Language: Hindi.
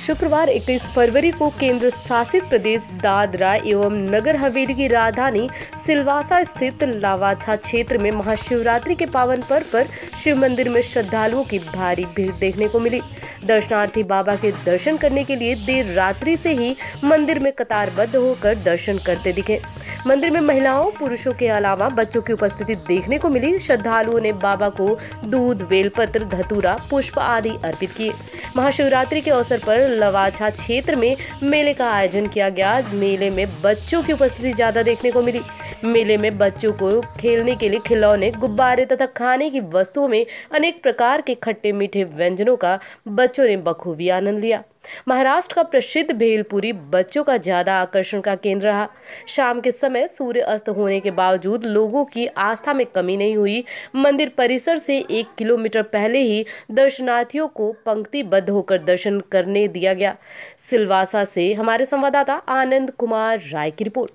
शुक्रवार 21 फरवरी को केंद्र शासित प्रदेश दादरा एवं नगर हवेली की राजधानी सिलवासा स्थित लावाछा क्षेत्र में महाशिवरात्रि के पावन पर्व पर शिव मंदिर में श्रद्धालुओं की भारी भीड़ देखने को मिली। दर्शनार्थी बाबा के दर्शन करने के लिए देर रात्रि से ही मंदिर में कतारबद्ध होकर दर्शन करते दिखे। मंदिर में महिलाओं पुरुषों के अलावा बच्चों की उपस्थिति देखने को मिली। श्रद्धालुओं ने बाबा को दूध, बेलपत्र, धतूरा, पुष्प आदि अर्पित किए। महाशिवरात्रि के अवसर पर लवाछा क्षेत्र में मेले का आयोजन किया गया। मेले में बच्चों की उपस्थिति ज्यादा देखने को मिली। मेले में बच्चों को खेलने के लिए खिलौने, गुब्बारे तथा खाने की वस्तुओं में अनेक प्रकार के खट्टे मीठे व्यंजनों का बच्चों ने बखूबी आनंद लिया। महाराष्ट्र का प्रसिद्ध भेलपुरी बच्चों का ज्यादा आकर्षण का केंद्र रहा। शाम के समय सूर्य अस्त होने के बावजूद लोगों की आस्था में कमी नहीं हुई। मंदिर परिसर से 1 किलोमीटर पहले ही दर्शनार्थियों को पंक्तिबद्ध होकर दर्शन करने दिया गया। सिलवासा से हमारे संवाददाता आनंद कुमार राय की रिपोर्ट।